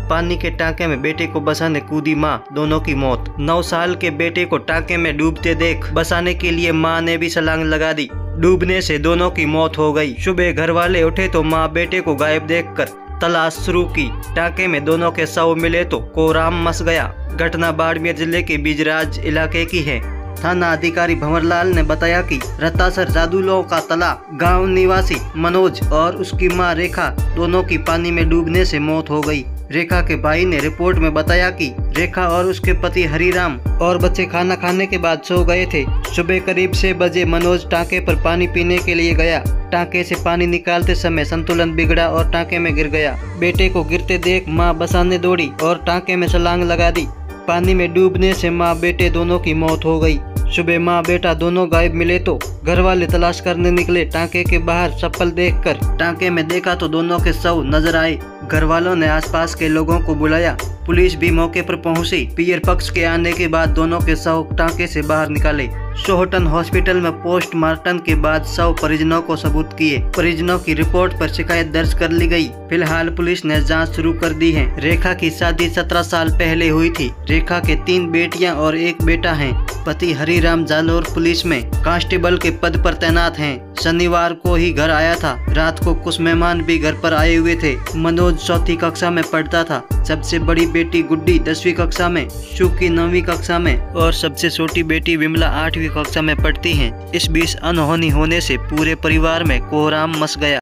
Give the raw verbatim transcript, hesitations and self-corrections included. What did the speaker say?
पानी के टांके में बेटे को बचाने कूदी मां, दोनों की मौत। नौ साल के बेटे को टांके में डूबते देख बचाने के लिए मां ने भी छलांग लगा दी। डूबने से दोनों की मौत हो गई। सुबह घर वाले उठे तो मां बेटे को गायब देखकर तलाश शुरू की। टांके में दोनों के शव मिले तो कोहराम मच गया। घटना बाड़मेर जिले के बिजराज इलाके की है। थाना अधिकारी भंवरलाल ने बताया कि रत्तासर जादूलो का तला गांव निवासी मनोज और उसकी मां रेखा दोनों की पानी में डूबने से मौत हो गई। रेखा के भाई ने रिपोर्ट में बताया कि रेखा और उसके पति हरिराम और बच्चे खाना खाने के बाद सो गए थे। सुबह करीब छह बजे मनोज टांके पर पानी पीने के लिए गया। टांके से पानी निकालते समय संतुलन बिगड़ा और टांके में गिर गया। बेटे को गिरते देख मां बचाने दौड़ी और टांके में छलांग लगा दी। पानी में डूबने से मां बेटे दोनों की मौत हो गई। सुबह मां बेटा दोनों गायब मिले तो घर वाले तलाश करने निकले। टांके के बाहर चप्पल देखकर टांके में देखा तो दोनों के शव नजर आए। घर वालों ने आसपास के लोगों को बुलाया। पुलिस भी मौके पर पहुंची। पियर पक्ष के आने के बाद दोनों के शव टांके से बाहर निकाले। सोहटन हॉस्पिटल में पोस्टमार्टम के बाद शव परिजनों को सबूत किए। परिजनों की रिपोर्ट पर शिकायत दर्ज कर ली गई। फिलहाल पुलिस ने जांच शुरू कर दी है। रेखा की शादी सत्रह साल पहले हुई थी। रेखा के तीन बेटियां और एक बेटा है। पति हरिराम जालोर पुलिस में कांस्टेबल के पद पर तैनात हैं। शनिवार को ही घर आया था। रात को कुछ मेहमान भी घर पर आए हुए थे। मनोज चौथी कक्षा में पढ़ता था। सबसे बड़ी बेटी गुड्डी दसवीं कक्षा में, शुकी नौवीं कक्षा में और सबसे छोटी बेटी विमला आठवीं कक्षा में पढ़ती है। इस बीच अनहोनी होने से पूरे परिवार में कोहराम मच गया।